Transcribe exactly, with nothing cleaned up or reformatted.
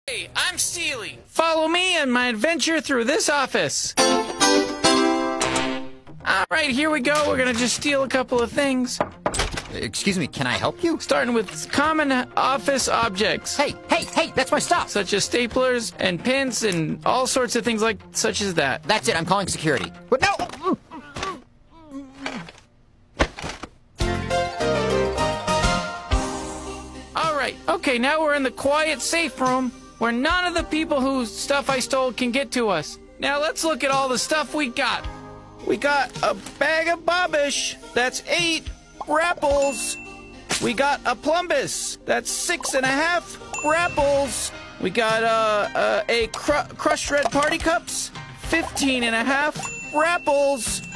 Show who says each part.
Speaker 1: Hey, I'm Stewie. Follow me on my adventure through this office. Alright, here we go. We're gonna just steal a couple of things.
Speaker 2: Excuse me, can I help you?
Speaker 1: Starting with common office objects.
Speaker 2: Hey, hey, hey, that's my stuff.
Speaker 1: Such as staplers and pins and all sorts of things like such as that.
Speaker 2: That's it, I'm calling security. But no!
Speaker 1: Alright, okay, now we're in the quiet safe room where none of the people whose stuff I stole can get to us. Now let's look at all the stuff we got. We got a bag of bobbish. That's eight rapples. We got a plumbus. That's six and a half rapples. We got uh, uh, a cr crushed red party cups. Fifteen and a half rapples.